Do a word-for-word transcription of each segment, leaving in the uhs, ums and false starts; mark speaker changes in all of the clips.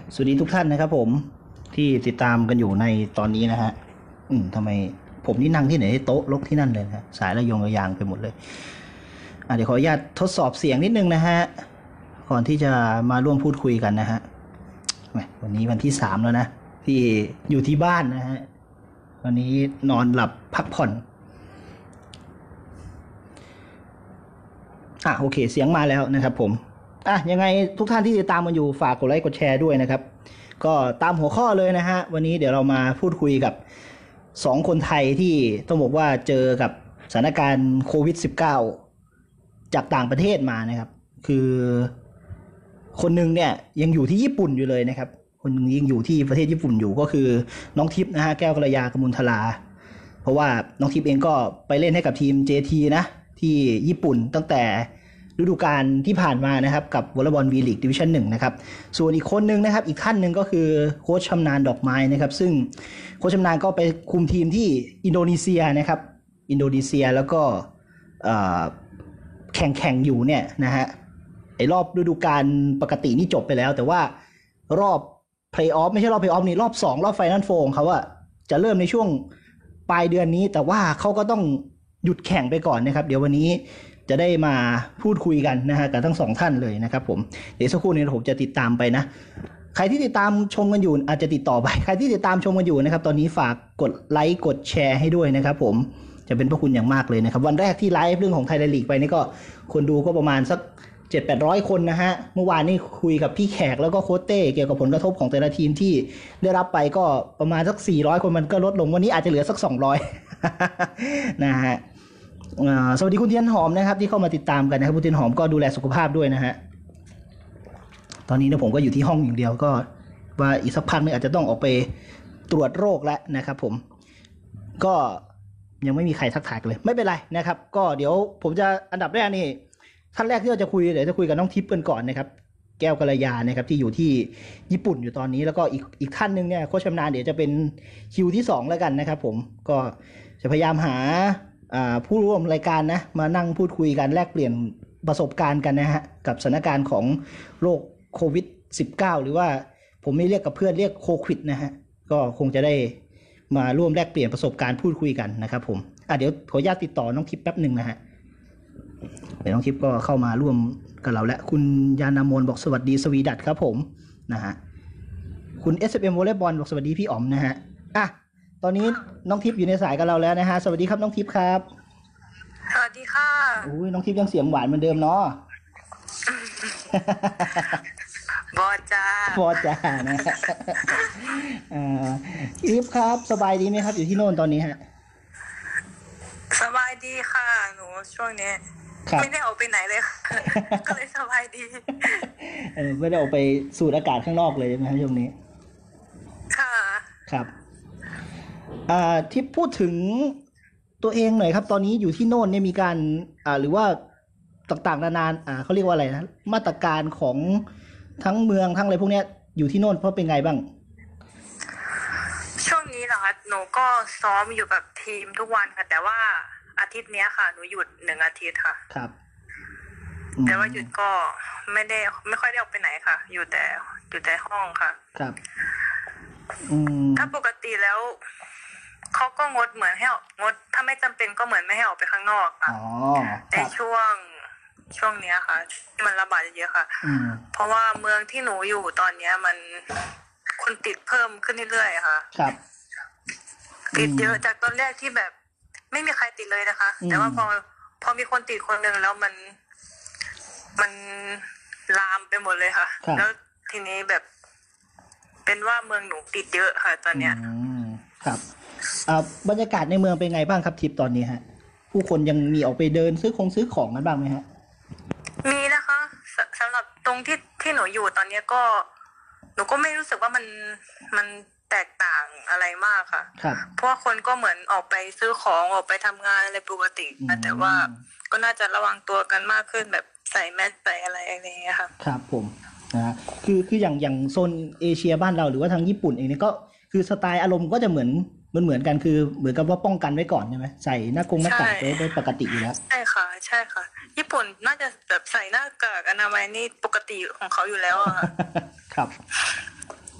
Speaker 1: สวัสดีทุกท่านนะครับผมที่ติดตามกันอยู่ในตอนนี้นะฮะอืมทำไมผมนี่นั่งที่ไหนโต๊ะลกที่นั่นเลยนะสายระยงระยางไปหมดเลยอ่ะเดี๋ยวขออนุญาตทดสอบเสียงนิดนึงนะฮะก่อนที่จะมาร่วมพูดคุยกันนะฮะวันนี้วันที่สามแล้วนะที่อยู่ที่บ้านนะฮะวันนี้นอนหลับพักผ่อนอ่ะโอเคเสียงมาแล้วนะครับผมอ่ะยังไงทุกท่านที่ติดตามมาอยู่ฝากกดไลค์กดแชร์ด้วยนะครับก็ตามหัวข้อเลยนะฮะวันนี้เดี๋ยวเรามาพูดคุยกับสองคนไทยที่ต้องบอกว่าเจอกับสถานการณ์โควิด สิบเก้า จากต่างประเทศมานะครับคือคนนึงเนี่ยยังอยู่ที่ญี่ปุ่นอยู่เลยนะครับคนนึงยังอยู่ที่ประเทศญี่ปุ่นอยู่ก็คือน้องทิพย์นะฮะแก้วกัลยากมลทลาเพราะว่าน้องทิพย์เองก็ไปเล่นให้กับทีม เจ ที นะที่ญี่ปุ่นตั้งแต่ฤดูกาลที่ผ่านมานะครับกับวอลเลย์บอลวีลีกดิวิชั่นหนึ่งนะครับส่วนอีกคนนึงนะครับอีกท่านหนึ่งก็คือโค้ชชำนาญดอกไม้นะครับซึ่งโค้ชชำนาญก็ไปคุมทีมที่อินโดนีเซียนะครับอินโดนีเซียแล้วก็แข่งแข่งอยู่เนี่ยนะฮะไอ้รอบฤดูกาลปกตินี่จบไปแล้วแต่ว่ารอบเพลย์ออฟไม่ใช่รอบเพลย์ออฟนี่รอบสองรอบไฟนอลโฟร์ของเขาอะจะเริ่มในช่วงปลายเดือนนี้แต่ว่าเขาก็ต้องหยุดแข่งไปก่อนนะครับเดี๋ยววันนี้จะได้มาพูดคุยกันนะฮะกับทั้งสองท่านเลยนะครับผมเดี๋ยวสักครู่นี้ผมจะติดตามไปนะใครที่ติดตามชมกันอยู่อาจจะติดต่อไปใครที่ติดตามชมกันอยู่นะครับตอนนี้ฝากกดไลค์กดแชร์ให้ด้วยนะครับผมจะเป็นพระคุณอย่างมากเลยนะครับวันแรกที่ไลฟ์เรื่องของไทยลีกไปนี่ก็คนดูก็ประมาณสัก เจ็ดถึงแปดร้อย คนนะฮะเมื่อวานนี้คุยกับพี่แขกแล้วก็โค้ชเต้เกี่ยวกับผลกระทบของแต่ละทีมที่ได้รับไปก็ประมาณสักสี่ร้อยคนมันก็ลดลงวันนี้อาจจะเหลือสักสองร้อย นะฮะสวัสดีคุณเทียนหอมนะครับที่เข้ามาติดตามกันนะครับคุณเทียนหอมก็ดูแลสุขภาพด้วยนะฮะตอนนี้นะผมก็อยู่ที่ห้องอย่างเดียวก็ว่าอีกสักพักนึงอาจจะต้องออกไปตรวจโรคแล้วนะครับผมก็ยังไม่มีใครทักทายกันเลยไม่เป็นไรนะครับก็เดี๋ยวผมจะอันดับแรกนี่ท่านแรกที่เราจะคุยเดี๋ยวจะคุยกับน้องทิพย์กันก่อนนะครับแก้วกัลยานะครับที่อยู่ที่ญี่ปุ่นอยู่ตอนนี้แล้วก็อีกอีกท่านนึงเนี่ยโค้ชชำนาญเดี๋ยวจะเป็นคิวที่สองแล้วกันนะครับผมก็จะพยายามหาผู้ร่วมรายการนะมานั่งพูดคุยกันแลกเปลี่ยนประสบการณ์กันนะฮะกับสถานการณ์ของโรคโควิด สิบเก้า หรือว่าผมไม่เรียกกับเพื่อนเรียกโควิดนะฮะก็คงจะได้มาร่วมแลกเปลี่ยนประสบการณ์พูดคุยกันนะครับผมอ่ะเดี๋ยวขออนุญาตติดต่อน้องทิพย์แป๊บหนึ่งนะฮะเดี๋ยวน้องทิพย์ก็เข้ามาร่วมกับเราแล้วคุณยานามนบอกสวัสดีสวีดัตครับผมนะฮะคุณ เอส เอฟ เอ็ม Volleyball บอกสวัสดีพี่อ๋อมนะฮะอ่ะตอนนี้น้องทิพย์อยู่ในสายกับเราแล้วนะฮะสวัสดีครับน้องทิพย์ครับ
Speaker 2: สวัสดีค่ะ
Speaker 1: อุ้ยน้องทิพย์ยังเสียงหวานเหมือนเดิมเนาะ
Speaker 2: บอจ้า
Speaker 1: บอจ้านะอ่าทิพย์ครับสบายดีไหมครับอยู่ที่โน่นตอนนี้ฮะ
Speaker 2: สบายดีค่ะหนูช่วงนี้ไม่ได้ออกไปไหนเลยค่ะก็เลยสบายดี
Speaker 1: เออไม่ได้ออกไปสูดอากาศข้างนอกเลยใช่ไหมครับช่วงนี้
Speaker 2: ค่ะ
Speaker 1: ครับอ่าที่พูดถึงตัวเองหน่อยครับตอนนี้อยู่ที่โน่นเนี่ยมีการอ่าหรือว่าต่างๆนานาอ่าเขาเรียกว่าอะไรนะมาตรการของทั้งเมืองทั้งอะไรพวกนี้อยู่ที่โน่นเพราะเป็นไงบ้าง
Speaker 2: ช่วงนี้เหรอคะหนูก็ซ้อมอยู่กับทีมทุกวันค่ะแต่ว่าอาทิตย์นี้ค่ะหนูหยุดหนึ่งอาทิตย์ค่ะ
Speaker 1: ครับ
Speaker 2: แต่ว่าหยุดก็ไม่ได้ไม่ค่อยได้ออกไปไหนค่ะอยู่แต่อยู่แต่ห้องค่ะ
Speaker 1: ครับ
Speaker 2: ถ้าปกติแล้วเขาก็งดเหมือนให้งดถ้าไม่จำเป็นก็เหมือนไม่ให้ออกไปข้างนอกค่ะในช่วงช่วงเนี้ยค่ะที่มันระบาดเยอะค่ะเพราะว่าเมืองที่หนูอยู่ตอนเนี้ยมันคนติดเพิ่มขึ้นเรื่อยๆค่ะ
Speaker 1: ครับ
Speaker 2: ติดเยอะจากตอนแรกที่แบบไม่มีใครติดเลยนะคะแต่ว่าพอพอมีคนติดคนหนึ่งแล้วมันมันลามไปหมดเลยค่ะแล้วทีนี้แบบเป็นว่าเมืองหนูติดเยอะค่ะตอนเนี้ย
Speaker 1: ครับอ่าบรรยากาศในเมืองเป็นไงบ้างครับทิพย์ตอนนี้ฮะผู้คนยังมีออกไปเดินซื้อของซื้อของกันบ้างไหมฮะ
Speaker 2: มีนะคะสำหรับตรงที่ที่หนูอยู่ตอนนี้ก็หนูก็ไม่รู้สึกว่ามันมันแตกต่างอะไรมากค่ะ
Speaker 1: ครับ
Speaker 2: เพราะว่าคนก็เหมือนออกไปซื้อของออกไปทำงานอะไรปกติแต่ว่าก็น่าจะระวังตัวกันมากขึ้นแบบใส่แมสใส่อะไรอะไรอย่างเงี้ยค่ะ
Speaker 1: ครับผมนะคือคืออย่างอย่างโซนเอเชียบ้านเราหรือว่าทางญี่ปุ่นเองเนี่ยก็คือสไตล์อารมณ์ก็จะเหมือนมันเหมือนกันคือเหมือนกับว่าป้องกันไว้ก่อนใช่ไหมใส่หน้ากงหน้ากากไว้ปกติอยู่แล้ว
Speaker 2: ใช่ค่ะใช่ค่ะญี่ปุ่นน่าจะแบบใส่หน้ากากอนามัยนี่ปกติของเขาอยู่แล้วอะค่ะ
Speaker 1: ครับ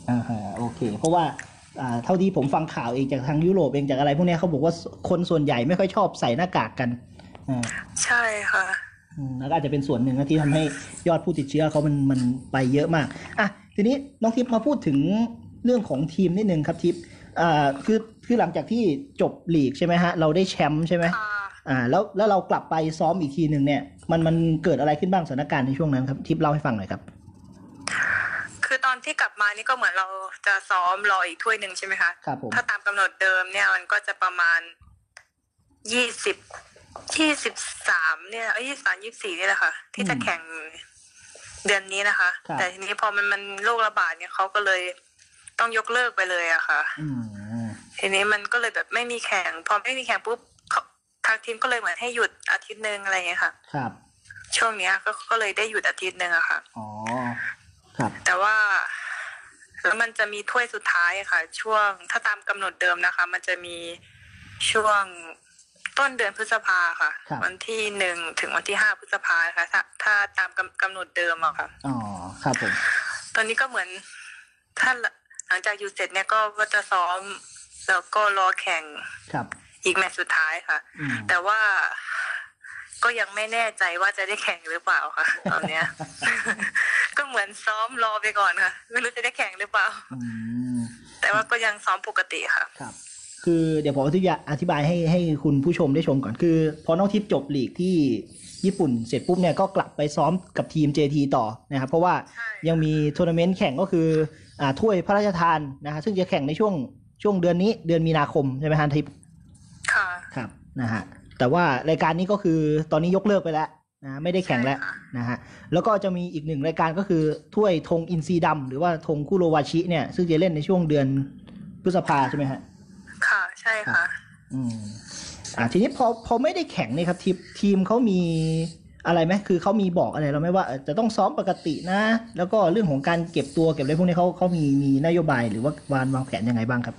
Speaker 1: อ่าฮะโอเคเพราะว่าอ่าเท่าที่ผมฟังข่าวเองจากทางยุโรปเองจากอะไรพวกนี้เขาบอกว่าคนส่วนใหญ่ไม่ค่อยชอบใส่หน้ากากกันอ่า
Speaker 2: ใช่ค่ะ
Speaker 1: แล้วก็อาจจะเป็นส่วนหนึ่งนะที่ทำให้ยอดผู้ติดเชื้อเขามันมันไปเยอะมากอ่ะทีนี้น้องทิพย์มาพูดถึงเรื่องของทีมนิดนึงครับทิพย์อ่าคือคือหลังจากที่จบลีกใช่ไหมฮะเราได้แชมป์ใช่ไหมอ่าแล้วแล้วเรากลับไปซ้อมอีกทีหนึ่งเนี่ยมันมันเกิดอะไรขึ้นบ้างสถานการณ์ในช่วงนั้นครับทิพย์เล่าให้ฟังหน่อยครับ
Speaker 2: คือตอนที่กลับมานี่ก็เหมือนเราจะซ้อมรออีกถ้วยหนึ่งใช่ไหมคะ
Speaker 1: ครับผม
Speaker 2: ถ้าตามกำหนดเดิมเนี่ยมันก็จะประมาณยี่สิบยี่สิบสามเนี่ยเอ้ยยี่สิบสามยี่สิบสี่นี่แหละค่ะที่จะแข่งเดือนนี้นะคะแต่ทีนี้พอมันมันโรคระบาดเนี่ยเขาก็เลยต้องยกเลิกไปเลยอะค่ะทีนี้มันก็เลยแบบไม่มีแข่งพอไม่มีแข่งปุ๊บทางทีมก็เลยเหมือนให้หยุดอาทิตย์นึงอะไรอย่างเงี้ยค่ะ
Speaker 1: ครับ
Speaker 2: ช่วงเนี้ยก็ก็เลยได้หยุดอาทิตย์นึงอะค่ะ
Speaker 1: อ๋อครับ
Speaker 2: แต่ว่าแล้วมันจะมีถ้วยสุดท้ายค่ะช่วงถ้าตามกำหนดเดิมนะคะมันจะมีช่วงต้นเดือนพฤษภาค่ะวันที่หนึ่งถึงวันที่ห้าพฤษภาค่ะถ้าถ้าตามกำหนดเดิมอะค่ะ
Speaker 1: อ๋อครับผม
Speaker 2: ตอนนี้ก็เหมือนถ้าหลังจากหยุดเสร็จเนี่ยก็ก็จะซ้อมแล้วก็รอแข่งอีกแมตช์สุดท้ายค่ะแต่ว่าก็ยังไม่แน่ใจว่าจะได้แข่งหรือเปล่าค่ะตอนเนี้ยก็เหมือนซ้อมรอไปก่อนค่ะไม่รู้จะได้แข่งหรือเปล่าแต่ว่าก็ยังซ้อมปกติค่ะ
Speaker 1: ครับคือเดี๋ยวผมอธิบายอธิบายให้ให้คุณผู้ชมได้ชมก่อนคือพอน้องทิพย์จบลีกที่ญี่ปุ่นเสร็จปุ๊บเนี่ยก็กลับไปซ้อมกับทีม เจ ที ต่อนะครับเพราะว่ายังมีทัวร์นาเมนต์แข่งก็คืออ่าถ้วยพระราชทานนะฮะซึ่งจะแข่งในช่วงช่วงเดือนนี้เดือนมีนาคมใช่ไหมฮะทิพย์
Speaker 2: ค่ะ
Speaker 1: ครับนะฮะแต่ว่ารายการนี้ก็คือตอนนี้ยกเลิกไปแล้วนะไม่ได้แข่งแล้วนะฮะแล้วก็จะมีอีกหนึ่งรายการก็คือถ้วยธงอินทรีดำหรือว่าธงคุโรวาชิเนี่ยซึ่งจะเล่นในช่วงเดือนพฤษภาใช่ไหมฮะ
Speaker 2: ค่ะใช่ค่ะ
Speaker 1: อืมอ่าทีนี้พอพอไม่ได้แข่งนี่ครับทีมทีมเขามีอะไรไหมคือเขามีบอกอะไรเราไหมว่าจะต้องซ้อมปกตินะแล้วก็เรื่องของการเก็บตัวเก็บอะไรพวกนี้เขาเขามีมีนโยบายหรือว่าวางวางแผนยังไงบ้างครับ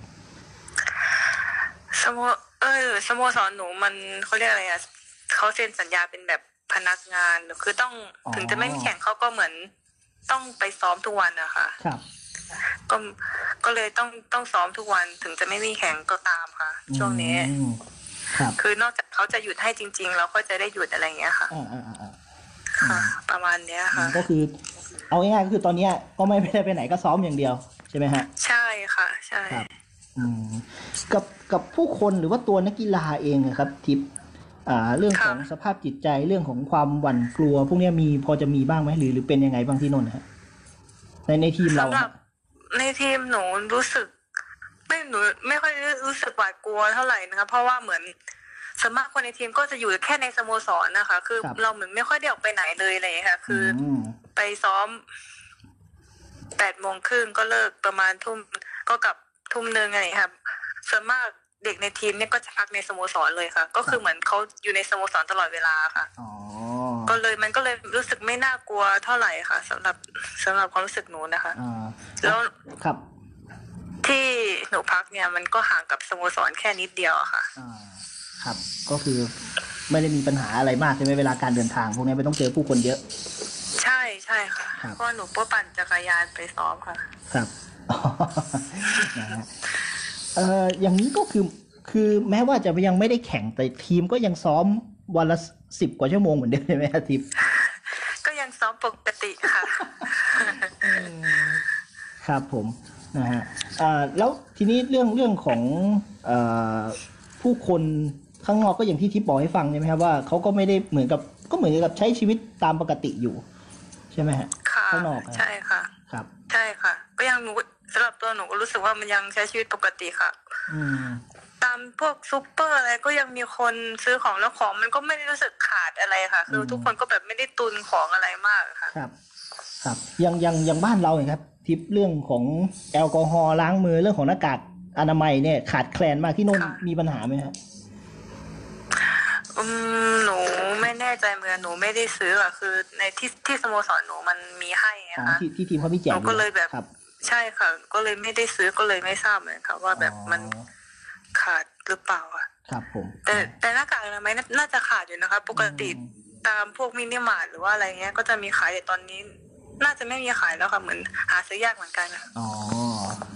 Speaker 2: สโมเออสโมสรหนูมันเขาเรียกอะไรอ่ะเขาเซ็นสัญญาเป็นแบบพนักงานคือต้องถึงจะไม่มีแข่งเขาก็เหมือนต้องไปซ้อมทุกวันนะคะ
Speaker 1: ครับ
Speaker 2: ก็ก็เลยต้องต้องซ้อมทุกวันถึงจะไม่มีแข่งก็ตามค่ะช่วงนี้
Speaker 1: ครับ
Speaker 2: คือนอกจากเขาจะหยุดให้จริงๆเราก็จะได้หยุดอะไรอย่างเงี้ยค่ะ
Speaker 1: อ่าอ่าอ่า
Speaker 2: ค่ะประมาณเนี้ยค่ะ
Speaker 1: ก็คือเอาง่ายๆก็คือตอนนี้ก็ไม่ได้ไปไหนก็ซ้อมอย่างเดียวใช่ไหมฮะ
Speaker 2: ใช่ค่ะใช่
Speaker 1: อืมกับกับผู้คนหรือว่าตัวนักกีฬาเองครับทิพย์อ่าเรื่องของสภาพจิตใจเรื่องของความหวั่นกลัวพวกนี้มีพอจะมีบ้างไหมหรือหรือเป็นยังไงบ้างที่นนท์ฮะในในทีมเรา
Speaker 2: ในทีมหนูรู้สึกไม่หนูไม่ค่อยรู้สึกหวาดกลัวเท่าไหร่นะคะเพราะว่าเหมือนส่วนมากคนในทีมก็จะอยู่แค่ในสโมสรนะคะคือเราเหมือนไม่ค่อยได้ออกไปไหนเลยอะไรอย่างเงี้ยค่ะคือไปซ้อมแปดโมงครึ่งก็เลิกประมาณทุ่มก็กลับทุ่มนึงอะไรครับส่วนมากเด็กในทีมเนี่ยก็จะพักในสโมสรเลยค่ะก็คือเหมือนเขาอยู่ในสโมสรตลอดเวลาค่ะก็เลยมันก็เลยรู้สึกไม่น่ากลัวเท่าไหร่ค่ะสำหรับสำหรับความรู้สึกหนูนะคะแล้ว
Speaker 1: ครับ
Speaker 2: ที่หนูพักเนี่ยมันก็ห่างกับสโมสรแค่นิดเดียวค่ะ
Speaker 1: อ่าครับก็คือไม่ได้มีปัญหาอะไรมากใช่ไหมเวลาการเดินทางพวกนี้ไม่ต้องเจอผู้คนเยอะ
Speaker 2: ใช่ใช่ค่ะเพราะหนูก็ปั่นจักรยานไปซ้อมค่ะ
Speaker 1: ครับนะฮะเอ่ออย่างนี้ก็คือคือแม้ว่าจะยังไม่ได้แข่งแต่ทีมก็ยังซ้อมวันละสิบกว่าชั่วโมงเหมือนเดิมใช่ไหมครับทีม
Speaker 2: ก็ยังซ้อมปกติค่ะ
Speaker 1: ครับผมนะฮะอ่าแล้วทีนี้เรื่องเรื่องของเอ่อผู้คนข้างนอกก็อย่างที่ทิพย์บอกให้ฟังใช่ไหมครับว่าเขาก็ไม่ได้เหมือนกับก็เหมือนกับใช้ชีวิตตามปกติอยู่ใช่ไหมฮะ
Speaker 2: ข้างนอกใช่ค่ะ
Speaker 1: ครับ
Speaker 2: ใช่ค่ะก็ยังหนูสำหรับตัวหนูก็รู้สึกว่ามันยังใช้ชีวิตปกติค่ะ
Speaker 1: อืม
Speaker 2: ตามพวกซุปเปอร์อะไรก็ยังมีคนซื้อของแล้วของมันก็ไม่ได้รู้สึกขาดอะไรค่ะคือทุกคนก็แบบไม่ได้ตุนของอะไรมากค่ะ
Speaker 1: ครับครับยังยังยังบ้านเราเนี่ยครับทิปเรื่องของแอลกอฮอล์ล้างมือเรื่องของหน้ากากอนามัยเนี่ยขาดแคลนมากที่โน่นมีปัญหาไหมครับ
Speaker 2: อืมหนูไม่แน่ใจเหมือนหนูไม่ได้ซื้ออ่ะคือในที่ที่สโมสรหนูมันมีให้นะคะ
Speaker 1: ที่ที่ทีมเขามีแจก
Speaker 2: หนูก็เลยแบบใช่ค่ะก็เลยไม่ได้ซื้อก็เลยไม่ทราบเหมือนค่ะว่าแบบมันขาดหรือเปล่าอ่ะ
Speaker 1: ครับผม
Speaker 2: แต่แต่หน้ากากอนามัยน่าจะขาดอยู่นะคะปกติตามพวกมินิมาร์ทหรือว่าอะไรเงี้ยก็จะมีขายแต่ตอนนี้น่าจะไม่มีขายแล้วค่ะเหมือนหาซื้อยากเหมือนกัน
Speaker 1: อ๋อ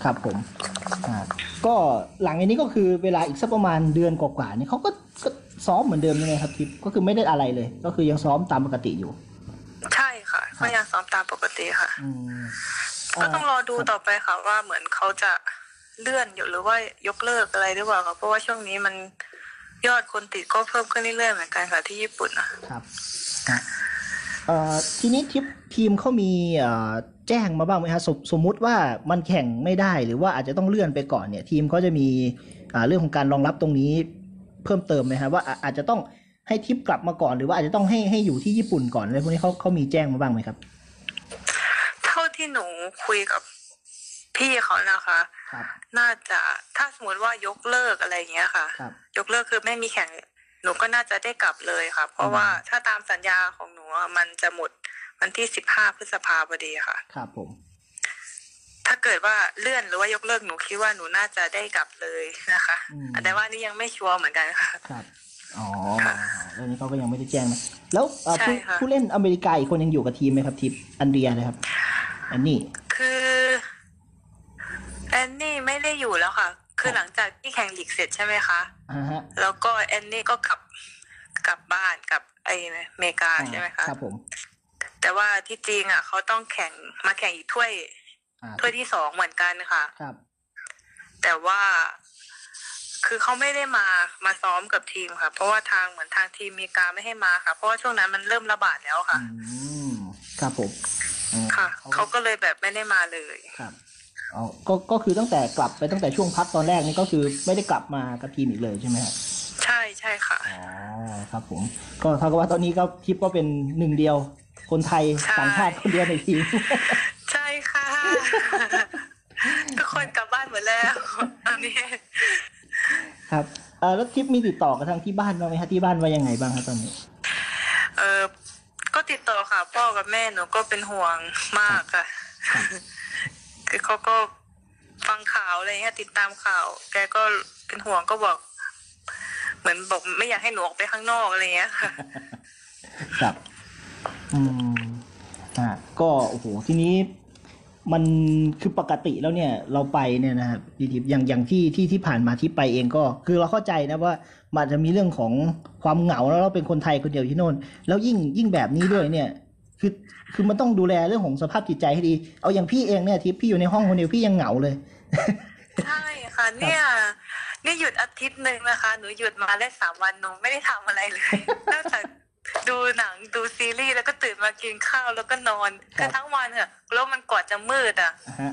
Speaker 1: ครับผมอ่าก็หลังอันนี้ก็คือเวลาอีกสักประมาณเดือนกว่าๆนี่เขาก็ก็ซ้อมเหมือนเดิมยังไงครับทิพย์ก็คือไม่ได้อะไรเลยก็คือยังซ้อมตามปกติอยู่
Speaker 2: ใช่ค่ะก็ยังซ้อมตามปกติค่ะก็ต้องรอดูต่อไปค่ะว่าเหมือนเขาจะเลื่อนอยู่หรือว่ายกเลิกอะไรหรือเปล่าค่ะเพราะว่าช่วงนี้มันยอดคนติดก็เพิ่มขึ้นเรื่อยๆเหมือนกันค่ะที่ญี่ปุ่นนะครับ
Speaker 1: เอ่อทีนี้ทิปทีมเขามีเอ่อแจ้งมาบ้างไหมครับสมสมมุติว่ามันแข่งไม่ได้หรือว่าอาจจะต้องเลื่อนไปก่อนเนี่ยทีมเขาจะมีอ่าเรื่องของการรองรับตรงนี้เพิ่มเติมไหมครับว่าอาจจะต้องให้ทิปกลับมาก่อนหรือว่าอาจจะต้องให้ให้อยู่ที่ญี่ปุ่นก่อนอะไรพวกนี้เขาเขามีแจ้งมาบ้างไหมครับ
Speaker 2: เท่าที่หนูคุยกับพี่เขานะคะน่าจะถ้าสมมติว่ายกเลิกอะไรอย่างเงี้ยค่ะยกเลิกคือไม่มีแข่งหนูก็น่าจะได้กลับเลยค่ะเพราะว่าถ้าตามสัญญาของหนูมันจะหมดวันที่สิบห้าพฤษภาคมพอดีค่ะ
Speaker 1: ครับผม
Speaker 2: ถ้าเกิดว่าเลื่อนหรือว่ายกเลิกหนูคิดว่าหนูน่าจะได้กลับเลยนะคะแต่ว่านี่ยังไม่ชัวร์เหมือนกันค่ะ
Speaker 1: ครับอ๋อเรื่องนี้เขาก็ยังไม่ได้แจ้งนะแล้วผู้ผู้เล่นอเมริกาอีกคนยังอยู่กับทีมไหมครับทีมอันเดียนะครับอันนี้
Speaker 2: คือแอนนี่ไม่ได้อยู่แล้วค่ะคือหลังจากที่แข่งลีกเสร็จใช่ไหมคะ
Speaker 1: อ่าฮะ
Speaker 2: แล้วก็แอนนี่ก็กลับกลับบ้านกับไออเมริกาใช่ไหมคะ
Speaker 1: ครับผม
Speaker 2: แต่ว่าที่จริงอ่ะเขาต้องแข่งมาแข่งอีกถ้วยถ้วยที่สองเหมือนกันค่ะ
Speaker 1: ครับ
Speaker 2: แต่ว่าคือเขาไม่ได้มามาซ้อมกับทีมค่ะเพราะว่าทางเหมือนทางทีมอเมริกาไม่ให้มาค่ะเพราะว่าช่วงนั้นมันเริ่มระบาดแล้วค่ะ
Speaker 1: อืมครับผม
Speaker 2: ค่ะเขาก็เลยแบบไม่ได้มาเลย
Speaker 1: ครับอ๋อก็ก็คือตั้งแต่กลับไปตั้งแต่ช่วงพักตอนแรกนี่ก็คือไม่ได้กลับมากับทีมอีกเลยใช่ไหมครับ
Speaker 2: ใช่ใช่ค่ะ
Speaker 1: อ๋อครับผมก็เท่ากับว่าตอนนี้ก็ทิปก็เป็นหนึ่งเดียวคนไทยต่างชาติคนเดียวในทีม
Speaker 2: ใช่ค่ะทุกคนกลับบ้านหมดแล้วตอนนี้
Speaker 1: ครับเออแล้วทิปมีติดต่อกับทางที่บ้านบ้างไหมครับที่บ้านว่ายังไงบ้างครับตอนนี้
Speaker 2: เออก็ติดต่อค่ะพ่อกับแม่หนูก็เป็นห่วงมากค่ะคือเขาก็ฟังข่าวอะไรเงี้ยติดตามข่าวแกก็เป็นห่วงก็บอกเหมือนบอกไม่อยากให้หนูออกไปข้างนอกอะไรเงี้ยค่ะ
Speaker 1: ครับอืมอ่าก็โอ้โหทีนี้มันคือปกติแล้วเนี่ยเราไปเนี่ยนะครับทีอย่างอย่างที่ที่ที่ผ่านมาที่ไปเองก็คือเราเข้าใจนะว่ามันจะมีเรื่องของความเหงาแล้วเราเป็นคนไทยคนเดียวที่โน่นแล้วยิ่งยิ่งแบบนี้ด้วยเนี่ยคือคือมันต้องดูแลเรื่องของสภาพจิตใจให้ดีเอาอย่างพี่เองเนี่ยที่พี่อยู่ในห้องคนเดียวพี่ยังเหงาเลย
Speaker 2: ใช่ค่ะเนี่ยนี่หยุดอาทิตย์นึงนะคะหนูหยุดมาได้สามวันหนูไม่ได้ทำอะไรเลยนอกจากดูหนังดูซีรีส์แล้วก็ตื่นมากินข้าวแล้วก็นอนคือทั้งวันอะแล้วมันกว่าจะมืดอ่ะ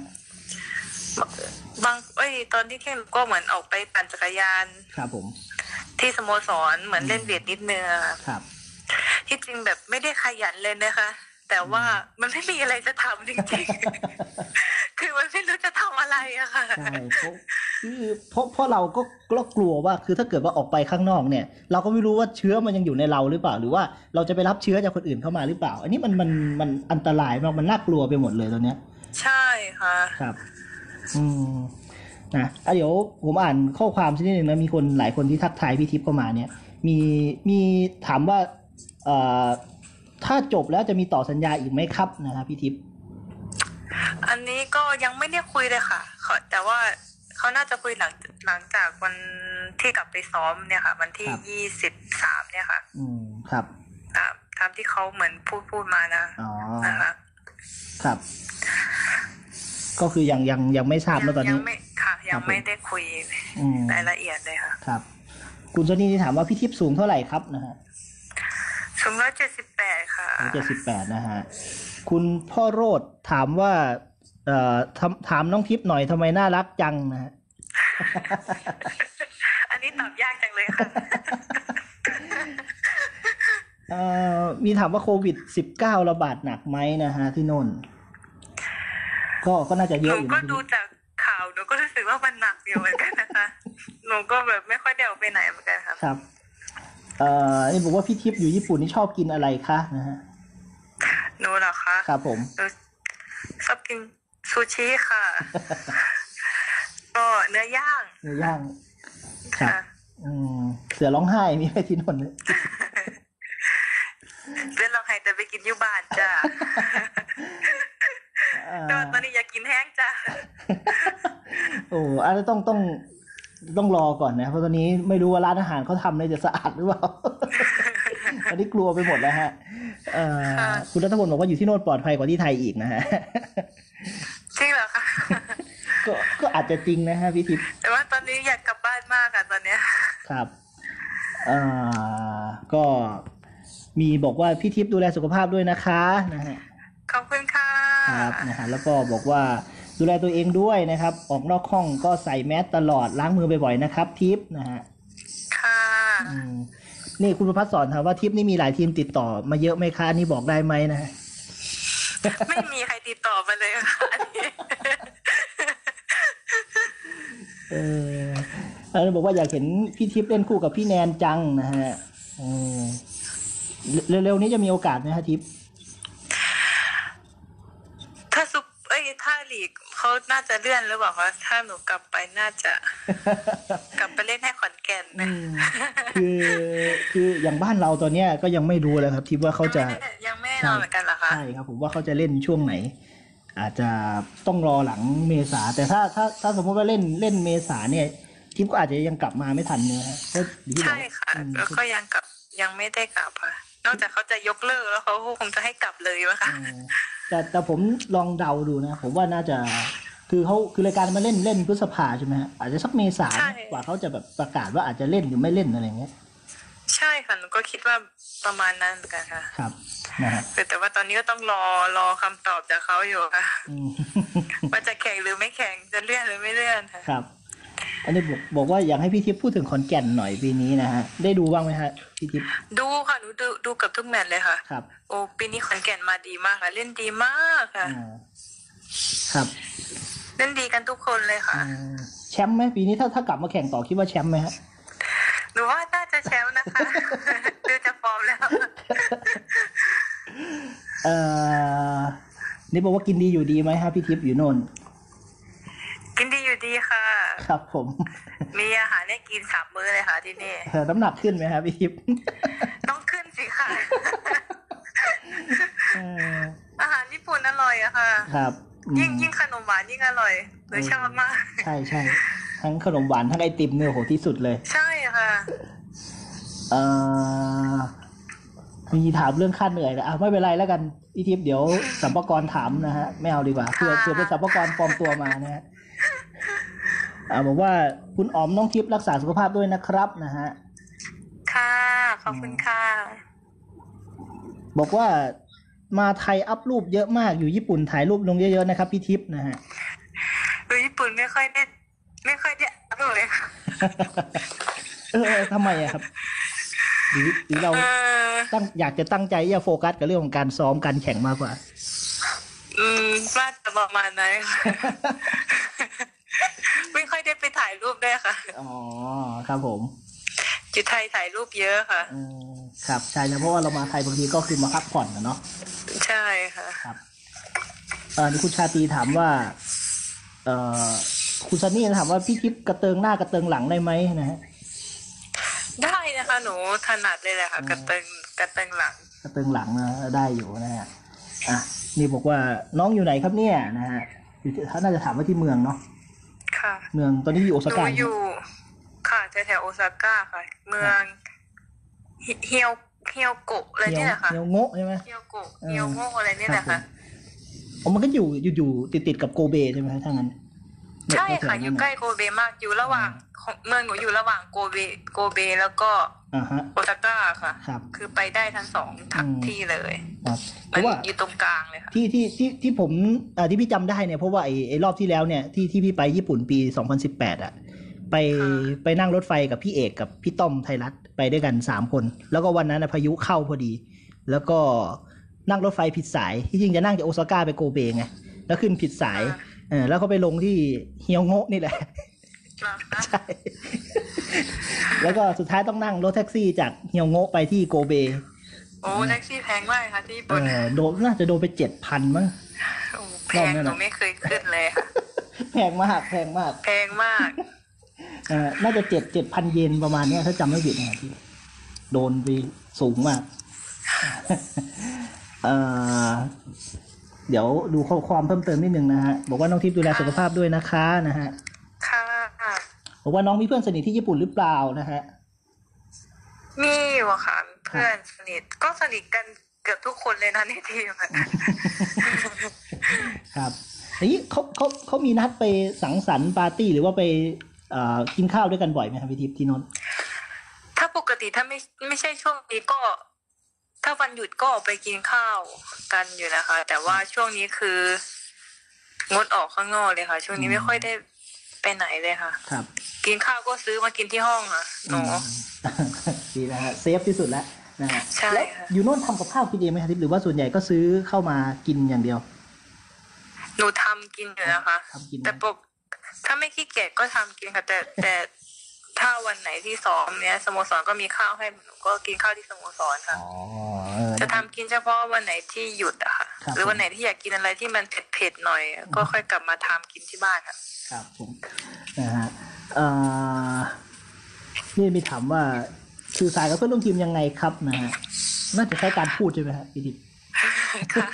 Speaker 2: บางเอ้ยตอนที่เที่ยงก็เหมือนออกไปปั่นจักรยาน
Speaker 1: ครับผม
Speaker 2: ที่สโมสรเหมือนเล่นเบียดนิดนึง
Speaker 1: ครับ
Speaker 2: ที่จริงแบบไม่ได้ขยันเลยนะคะแต่ว่ามันไม่มีอะไรจะทำจริงๆคือมันไม่รู้จะทำอะไรอะค่ะ
Speaker 1: ใช่เพราะคือเพราะเพราะเราก็ก็กลัวว่าคือถ้าเกิดว่าออกไปข้างนอกเนี่ยเราก็ไม่รู้ว่าเชื้อมันยังอยู่ในเราหรือเปล่าหรือว่าเราจะไปรับเชื้อจากคนอื่นเข้ามาหรือเปล่าอันนี้มันมันมันอันตรายมากมันน่ากลัวไปหมดเลยตอนเนี้ย
Speaker 2: ใช่ค่ะ
Speaker 1: ครับอืมนะเดี๋ยวผมอ่านข้อความสักนิดนึงนะมีคนหลายคนที่ทักทายพี่ทิพย์เข้ามาเนี่ยมีมีถามว่าเอ่อถ้าจบแล้วจะมีต่อสัญญาอีกไหมครับนะครับพี่ทิพย์
Speaker 2: อันนี้ก็ยังไม่ได้คุยเลยค่ะแต่ว่าเขาน่าจะคุยหลังหลังจากวันที่กลับไปซ้อมเนี่ยค่ะวันที่ยี่สิบสามเนี่ยค่ะ
Speaker 1: อืมครับ
Speaker 2: ตามตามที่เขาเหมือนพูดพูดมานะ
Speaker 1: อ๋อ
Speaker 2: นะคะ
Speaker 1: ครับก็คือยังยังยังไม่ทราบแล้วตอนนี้
Speaker 2: ยังไม่ค่ะยังไม่ได้คุยรายละเอียดเลยค่ะ
Speaker 1: ครับคุณโซนี่ที่ถามว่าพี่ทิพย์สูงเท่าไหร่ครับนะฮะ
Speaker 2: สูงร้อยเจ็ดสิบแปดค่ะ
Speaker 1: ร้อยเจ็ดสิบแปดนะฮะคุณพ่อโรดถามว่าเอ่อถามน้องทิพย์หน่อยทำไมน่ารักจังนะฮะ
Speaker 2: อันนี้ตอบยากจังเลยค่ะ
Speaker 1: เอ่อมีถามว่าโควิดสิบเก้าระบาดหนักไหมนะฮะที่โน่นก็ก็น่าจะเยอะอยู่
Speaker 2: หนูก็ดูจากข่าวหนูก็รู้สึกว่ามันหนักอยู่เหมือนกันนะคะหนูก็แบบไม่ค่อยได้ออกไปไหนเหมือนกันครับ
Speaker 1: ครับเอ่อนี่บอกว่าพี่ทิพย์อยู่ญี่ปุ่นนี่ชอบกินอะไรคะนะฮะ
Speaker 2: หนูเหรอคะ
Speaker 1: ครับผม
Speaker 2: ชอบกินซูชิค่ะก็เนื้อย่าง
Speaker 1: เนื้อย่างครับอืมเสือร้องไห้มีไหมที่โน่น
Speaker 2: เสือร้องไห้แต่ไปกินอยู่บ้านจ้ะตอนนี้อยากกินแห้งจ้ะ
Speaker 1: โอ้อันนี้ต้องต้องต้องรอก่อนนะเพราะตอนนี้ไม่รู้ว่าร้านอาหารเขาทำเนี่ยจะสะอาดหรือเปล่า อันนี้กลัวไปหมดแล้วฮะเอ่อคุณรัตพลบอกว่าอยู่ที่โน่นปลอดภัยกว่าที่ไทยอีกนะฮะ
Speaker 2: จริงเหรอคะ
Speaker 1: ก็ก็อาจจะจริงนะฮะพี่ทิพย์
Speaker 2: แต่ว่าตอนนี้อยากกลับบ้านมากอะตอนเนี้ย
Speaker 1: ครับเอ่อก็มีบอกว่าพี่ทิพย์ดูแลสุขภาพด้วยนะคะนะฮะ
Speaker 2: ขอบคุณค่ะ
Speaker 1: ครับนะฮะแล้วก็บอกว่าดูแลตัวเองด้วยนะครับออกนอกห้องก็ใส่แมสตลอดล้างมือบ่อยๆนะครับทิพย์นะฮะ
Speaker 2: ค่ะ
Speaker 1: นี่คุณประภัสสอนถามว่าทิพย์นี่มีหลายทีมติดต่อมาเยอะไหมคะนี่บอกได้ไหมนะฮะ
Speaker 2: ไม่มีใครติดต่อมาเลยค่ะ
Speaker 1: เออเราบอกว่าอยากเห็นพี่ทิพย์เล่นคู่กับพี่แนนจังนะฮะเร็วๆนี้จะมีโอกาสไหมฮะทิพย์
Speaker 2: ถ้าซุปเอ้ยถ้าลีกเขาน่าจะเลื่อนหรือเปล่าคะถ้าหนูกลับไปน่าจะ กลับไปเล่นให้ขอนแก่นนะ
Speaker 1: คือคืออย่างบ้านเราตอนเนี้ยก็ยังไม่รู้เลยครับทิพย์ว่าเขาจะ
Speaker 2: ยังไม่นอนเหมือนกันเหรอคะ
Speaker 1: ใช่ครับผมว่าเขาจะเล่นช่วงไหนอาจจะต้องรอหลังเมษาแต่ถ้าถ้าถ้าสมมติว่าเล่นเล่นเมษาเนี่ยทิพย์ก็อาจจะยังกลับมาไม่ทันเนื้อ
Speaker 2: ใช่ค่ะแล้วก็ยังกลับยังไม่ได้กลับค่ะนอกจากเขาจะยกเลิกแล้วเขาคงจะให้กลับเลยมั้งคะ
Speaker 1: แต่แต่ผมลองเดาดูนะผมว่าน่าจะคือเขาคือรายการมาเล่นเล่นพฤษภาใช่ไหมฮะอาจจะสักเมษากว่าเขาจะแบบประกาศว่าอาจจะเล่นหรือไม่เล่นอะไรเงี้ย
Speaker 2: ใช่ค่ะหนูก็คิดว่าประมาณนั้นเหมือนกันค่ะ
Speaker 1: ครับนะฮะ
Speaker 2: แต่ว่าตอนนี้ก็ต้องรอรอคำตอบจากเขาอยู่ค่ะว่าจะแข่งหรือไม่แข่งจะเลื่อนหรือไม่เลื่อนค่ะ
Speaker 1: ครับอันนี้บอกบอกว่าอยากให้พี่ทิพย์พูดถึงขอนแก่นหน่อยปีนี้นะฮะได้ดูบ้างไหมฮะพี่ทิพย์
Speaker 2: ดูค่ะหนูดูดูกับทุกแมตช์เลยค่ะ
Speaker 1: ครับ
Speaker 2: โอ้ปีนี้ขอนแก่นมาดีมากค่ะเล่นดีมากค่ะ
Speaker 1: ครับ
Speaker 2: เล่นดีกันทุกคนเลยค่ะ
Speaker 1: แชมป์ไหมปีนี้ถ้าถ้ากลับมาแข่งต่อคิดว่าแชมป์ไหมฮะ
Speaker 2: หนูว่าน่าจะแชมป์นะคะดูจะฟอร์มแล้ว
Speaker 1: เอ่อนี่บอกว่ากินดีอยู่ดีไหมฮะพี่ทิพย์อยู่โน่น
Speaker 2: กินดีอยู่ดีค่ะ
Speaker 1: ครับผม
Speaker 2: มีอาหารให้กินสามมื้อเลยค่ะที่นี่
Speaker 1: น้ำหนักขึ้นไหมฮะพี่ทิพย์
Speaker 2: ต้องขึ้นสิค่ะอาหารญี่ปุ่นอร่อยอะค่ะ
Speaker 1: ครับ
Speaker 2: ยิ่งยิ่งขนมหวานยิ่งอร่อยหนูชอบมาก
Speaker 1: ใช่ใช่ทั้งขนมหวานทั้งไอติมเนี่ยโหที่สุดเลย
Speaker 2: ใช่ค่ะ
Speaker 1: เอ่อมีถามเรื่องค่าเหนื่อยนะอ่ะไม่เป็นไรแล้วกันพี่ทิพย์เดี๋ยวสัมภากรถามนะฮะไม่เอาดีกว่าเผื่อเผื่อเป็นสัมภากรปลอมตัวมานะฮะอ่าบอกว่าคุณอ๋อมน้องทิพย์รักษาสุขภาพด้วยนะครับนะฮะ
Speaker 2: ค่ะขอบคุณค่ะ
Speaker 1: บอกว่ามาไทยอัพรูปเยอะมากอยู่ญี่ปุ่นถ่ายรูปลงเยอะๆนะครับพี่ทิพย์นะฮะ
Speaker 2: อยู่ญี่ปุ่นไม่ค่อยได้ไม่ค่อยได้อัพเลย
Speaker 1: เออทำไมอะครับหรือหรือเราตั้งอยากจะตั้งใจจะโฟกัสกับเรื่องของการซ้อมการแข่งมากกว่า
Speaker 2: อืมน่าจะประมาณนั้นไม่ค่อยได้ไปถ่ายรูปด้วยค่ะ
Speaker 1: อ๋อครับผม
Speaker 2: อยู่ไทยถ่ายรูปเยอะค่ะ
Speaker 1: อืมครับใช่เพราะว่าเรามาไทยบางทีก็คือมาพักผ่อนนะเนาะ
Speaker 2: ใช่ค่ะ
Speaker 1: ครับเออนี่คุณชาตรีถามว่าเอ่อคุณซันนี่ถามว่าพี่ทิพย์กระเติงหน้ากระเติงหลังได้ไหมนะฮะ
Speaker 2: ได้นะคะหนูถนัดเลยแหละค่ะกระเติงกระเติงหลัง
Speaker 1: กระเติงหลังนะได้อยู่นะฮะอ่ะนี่บอกว่าน้องอยู่ไหนครับเนี่ยนะฮะอยู่ถ้าน่าจะถามว่าที่เมืองเนาะ
Speaker 2: ค่ะ
Speaker 1: เมืองตอนนี้อยู่โอซาก้า
Speaker 2: อยู่ค่ะแถวๆโอซาก้าค่ะเมืองเฮียวเฮียวโกะอะไรนี่แหละค่ะ
Speaker 1: เฮียวโงะใช่ไหม
Speaker 2: เฮียวโกะเฮียวโงะอะไรนี่แหละค่ะ
Speaker 1: อ๋อมันก็อยู่อยู่อยู่ติดติดกับโกเบใช่ไหมถ้างั้น
Speaker 2: ใช่ค่ะอยู่ใกล้โกเบมากอยู่ระหว่างเมืองหนูอยู่ระหว่างโกเบโกเบแล้วก็โอซาก้าค่ะคือไปได้ทั้งสองทั้งที่เลยเพราะว่าอยู่ตรงกลางเลยค่ะ
Speaker 1: ที่ที่ที่ที่ผมอ่าที่พี่จำได้เนี่ยเพราะว่าไอ้ไอ้รอบที่แล้วเนี่ยที่ที่พี่ไปญี่ปุ่นปีสองพันสิบแปดอ่ะไปไปนั่งรถไฟกับพี่เอกกับพี่ต้อมไทยรัฐไปด้วยกันสามคนแล้วก็วันนั้นพายุเข้าพอดีแล้วก็นั่งรถไฟผิดสายที่จริงจะนั่งจากโอซาก้าไปโกเบไงแล้วขึ้นผิดสายเออแล้วเขาไปลงที่เฮียวโงะนี่แหละใช่แล้วก็สุดท้ายต้องนั่งรถแท็กซี่จากเฮียวโงะไปที่โกเบ
Speaker 2: โอ้แท็กซี่แพงมากค่ะที่ญี่ปุ่น
Speaker 1: เออโดนน่าจะโดนไปเจ็ดพันมั้ง
Speaker 2: แพงหนูไม่เคยขึ้นเลยค่ะ
Speaker 1: แพงมากแพงมาก
Speaker 2: แพงมาก
Speaker 1: เออน่าจะเจ็ดเจ็ดพันเยนประมาณนี้ถ้าจำไม่ผิดนะที่โดนไปสูงมากเออเดี๋ยวดูข้อความเพิ่มเติมนิดนึงนะฮะบอกว่าน้องทิพย์ดูแลสุขภาพด้วยนะคะนะฮะ
Speaker 2: ค
Speaker 1: บอกว่าน้องมีเพื่อนสนิทที่ญี่ปุ่นหรือเปล่านะฮะ
Speaker 2: มีอยู่ค่ะเพื่อนสนิทก็สนิทกันเกือบทุกคนเลยนะในทีม
Speaker 1: ครับนี้เขาเขาเขามีนัดไปสังสรรค์ปาร์ตี้หรือว่าไปกินข้าวด้วยกันบ่อยไหมครับพี่ทิพย์ที่นนท์
Speaker 2: ถ้าปกติถ้าไม่ไม่ใช่ช่วงนี้ก็ถ้าวันหยุดก็ออกไปกินข้าวกันอยู่นะคะแต่ว่าช่วงนี้คืองดออกข้างนอกเลยค่ะช่วงนี้ไม่ค่อยได้ไปไหนเลยค่ะ
Speaker 1: ครับ
Speaker 2: กินข้าวก็ซื้อมากินที่ห้องค่ะหนู
Speaker 1: ดีนะฮะเซฟที่สุดแล้วนะฮะ
Speaker 2: ใช่
Speaker 1: ค่ะอยู่โน่นทำกับข้าวกินเองไหมครับหรือว่าส่วนใหญ่ก็ซื้อเข้ามากินอย่างเดียว
Speaker 2: หนูทำกินอยู่นะคะแต่ปกถ้าไม่ขี้เกียจก็ทำกินค่ะแต่แต่ถ้าวันไหนที่ซ้อมเนี้ยสโมสรก็มีข้าวให้หนูก็กินข้าวที่สโมสรค่ะจะทำกินเฉพาะวันไหนที่หยุดอะค่ะหรือวันไหนที่อยากกินอะไรที่มันเผ็ดๆหน่อยก็ค่อยกลับมาทำกินที่บ้านค่ะ
Speaker 1: ครับผมนะฮะเอ่อนี่มีถามว่าสื่อสารกับเพื่อนร่วมทีมยังไงครับนะฮะน่าจะใช้การพูดใช่ไหมครับพี่ดิบค่ะ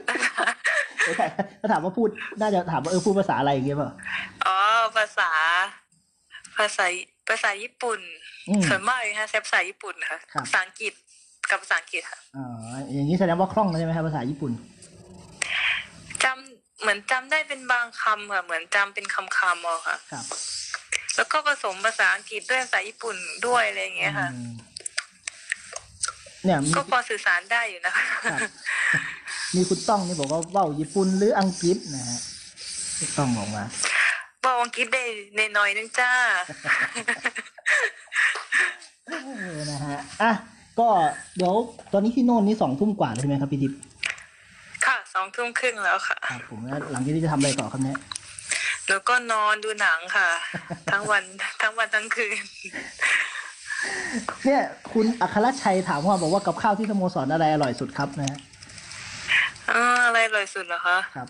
Speaker 1: ถ้าถามว่าพูดน่าจะถามว่าเออพูดภาษาอะไรอย่างเงี้ยป่ะ
Speaker 2: อ๋อภาษาภาษาภาษาญี่ปุ่นส่วนมากเลยค่ะใช้ภาษาญี่ปุ่นค่ะภาษาอังกฤษกับภาษาอังกฤษค่ะ
Speaker 1: อ๋ออย่างนี้แสดงว่าคล่องใช่ไหมครับภาษาญี่ปุ่น
Speaker 2: จำเหมือนจำได้เป็นบางคำค่ะเหมือนจำเป็นคำคำเอาค่ะ
Speaker 1: ครับ
Speaker 2: แล้วก็ผสมภาษาอังกฤษด้วยภาษาญี่ปุ่นด้วยอะไรอย่างเงี้ยค่ะ
Speaker 1: เนี่ย
Speaker 2: ก็พอสื่อสารได้อยู่นะคะ
Speaker 1: มีคุณต้องนี่บอกว่าเว้าญี่ปุ่นหรืออังกฤษนะฮะคุณต้องบอกมา
Speaker 2: เว้าอังกฤษได้ในหน่อยนึงจ้า
Speaker 1: นะฮะอ่ะก็เดี๋ยวตอนนี้ที่โน่นนี่สองทุ่มกว่าใช่ไหมครับพี่ดิบ
Speaker 2: ค่ะสองทุ่มครึ่งแล้วค่ะ
Speaker 1: ครับผมแล้วหลังจากนี้จะทำอะไรต่อครับเนี่ย
Speaker 2: แล้วก็นอนดูหนังค่ะทั้งวันทั้งวันทั้งคืน
Speaker 1: เนี่ยคุณอัครชัยถามว่าบอกว่ากับข้าวที่สโมสรอะไรอร่อยสุดครับนะฮะ
Speaker 2: อ่าอะไรอร่อยสุดเหรอคะ
Speaker 1: ครับ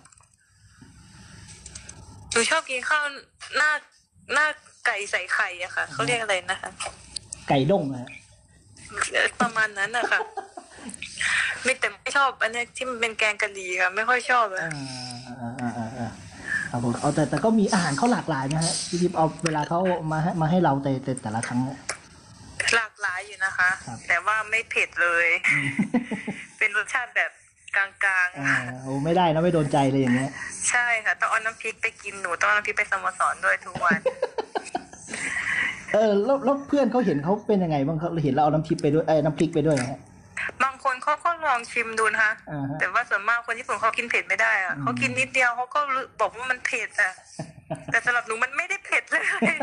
Speaker 2: หนูชอบกินข้าวหน้าหน้าไก่ใส่ไข่อะค่ะเขาเรียกอะไรนะคะ
Speaker 1: ไก่ด้งอะ
Speaker 2: ประมาณนั้นอะค่ะไม่แต่ไม่ชอบอันนี้ที่มันเป็นแกงกะหรี่ค่ะไม่ค่อยชอบอะ
Speaker 1: อ่าอ่าอ่าอ่าเอาเอาแต่แต่ก็มีอาหารเขาหลากหลายนะฮะพี่ทิพย์เอาเวลาเขามาให้มาให้เราแต่แต่แต่ละครั้ง
Speaker 2: หลากหลายอยู่นะคะแต่ว่าไม่เผ็ดเลยเป็นรสชาติแบบกลางๆ
Speaker 1: อ่าโอ้ไม่ได้นะไม่โดนใจเลยอย่างเงี้ย
Speaker 2: ใช่ค่ะต้องเอาน้ำพริกไปกินหนูต้องเอาน้ำพริกไปสโมสรด้วยทุกวัน
Speaker 1: เออแล้วแล้วเพื่อนเขาเห็นเขาเป็นยังไงบ้างเขาเห็นเราเอาน้ำพริกไปด้วยไอ้น้ำพริกไปด้วยฮะ
Speaker 2: บางคนเขาก็ลองชิมดูนะคะแต่ว่าส่วนมากคนญี่ปุ่นเขากินเผ็ดไม่ได้อะเขากินนิดเดียวเขาก็บอกว่ามันเผ็ดอะแต่สำหรับหนูมันไม่ได้เผ็ดเลย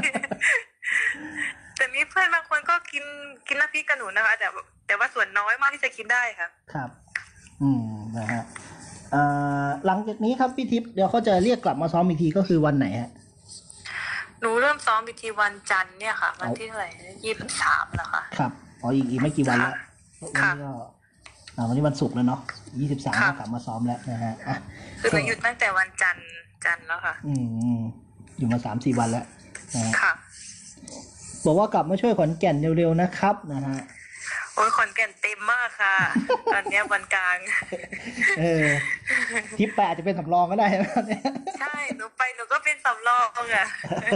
Speaker 2: แต่มีเพื่อนบางคนก็กินกินน้ำพริกกับหนูนะคะแต่แต่ว่าส่วนน้อยมากที่จะกินได้ค่ะ
Speaker 1: ครับอืมนะฮะเอ่อหลังจากนี้ครับพี่ทิพย์เดี๋ยวเขาจะเรียกกลับมาซ้อมอีกทีก็คือวันไหนฮะ
Speaker 2: หนูเริ่มซ้อมอีกทีวันจันทร์เนี่ยค่ะวันที่เท่าไหร่ยี่สิบสามแล้วค่ะ
Speaker 1: ครับอ๋ออีกอีกไม่กี่วันแล้ววันนี้ก็วันนี้วันศุกร์แล้วเนาะยี่สิบสามกลับมาซ้อมแล้วนะฮะอ่ะ
Speaker 2: คือหนูหยุดตั้งแต่วันจันทร์จันทร์แล้วค่ะ
Speaker 1: อืมอยู่มาสามสี่วันแล้วนะฮะ
Speaker 2: ค่ะ
Speaker 1: บอกว่ากลับมาช่วยขอนแก่นเร็วๆนะครับนะฮะ
Speaker 2: โอ้ยขอนแก่นเต็มมากค่ะตอนนี้วันกลาง
Speaker 1: เออทิปแปะจะเป็นสำรองก็ได้ไหมเนี่ย
Speaker 2: ใช่หนูไปหนูก็เป็นสำรองอ่ะ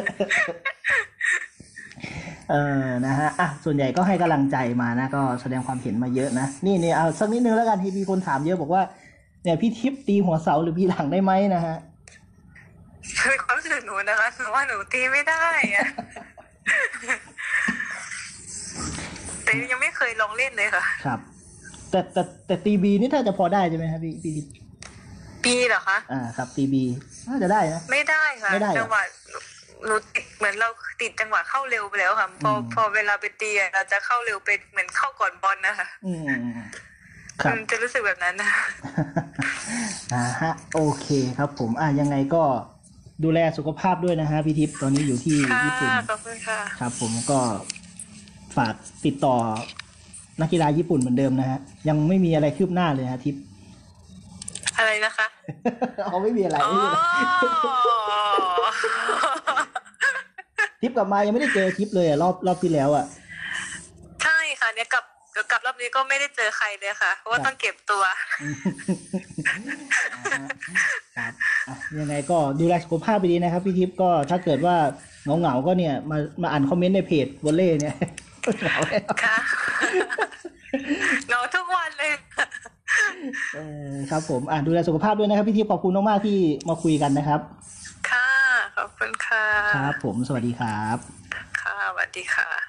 Speaker 1: เออนะฮะอ่ะส่วนใหญ่ก็ให้กำลังใจมานะก็แสดงความเห็นมาเยอะนะนี่เนี่ยเอาสักนิดนึงแล้วกันที่มีคนถามเยอะบอกว่าเนี่ยพี่ทิปตีหัวเสาหรือพี่หลังได้ไหมนะฮะ
Speaker 2: เป็นความรู้สึกหนูนะคะหนูว่าหนูตีไม่ได้อะแต่ยังไม่เคยลองเล่นเลยค่ะ
Speaker 1: ครับแต่แต่แต่ตีบีนี่ถ้าจะพอได้ใช่ไหมครับพี่พี่ดิ
Speaker 2: บีเหรอคะ
Speaker 1: อ่าครับตีบีน่าจะได้นะ
Speaker 2: ไม่ได้ค่ะจังหวะหนูติดเหมือนเราติดจังหวะเข้าเร็วไปแล้วค่ะพอพอเวลาไปตีเราจะเข้าเร็วไปเหมือนเข้าก่อนบอลนะคะ
Speaker 1: อืมครับ
Speaker 2: จะรู้สึกแบบนั้นนะ
Speaker 1: อ่าฮะโอเคครับผมอ่ะยังไงก็ดูแลสุขภาพด้วยนะฮะพี่ทิพย์ตอนนี้อยู่ที่ญี่ปุ่น
Speaker 2: ขอบคุณค่ะ
Speaker 1: ครับผมก็ฝากติดต่อนักกีฬาญี่ปุ่นเหมือนเดิมนะฮะยังไม่มีอะไรคืบหน้าเลยฮะทิพย์
Speaker 2: อะไรนะคะ
Speaker 1: เขาไม่มีอะไรทิพย์กลับมายังไม่ได้เจอทิพย์เลยอ่ะรอบรอบที่แล้วอ่ะ
Speaker 2: ใช่ค่ะเนี่ยกลับกลับรอบนี้ก็ไม่ได้เจอใครเลยค่ะเพราะว่าต้องเก็บตัว
Speaker 1: ครับยังไงก็ดูแลสุขภาพไปดีนะครับพี่ทิพย์ก็ถ้าเกิดว่าเหงาเหงาก็เนี่ยมามาอ่านคอมเมนต์ในเพจวอลเล่เนี่ยเหงาเลย
Speaker 2: ค่ะเหงาทุกวันเลย
Speaker 1: เออครับผมอ่าดูแลสุขภาพด้วยนะครับพี่ทิพย์ขอบคุณมากๆที่มาคุยกันนะครับ
Speaker 2: ค่ะขอบคุณค่ะ
Speaker 1: ครับผมสวัสดีครับ
Speaker 2: ค่ะสวัสดีค่ะ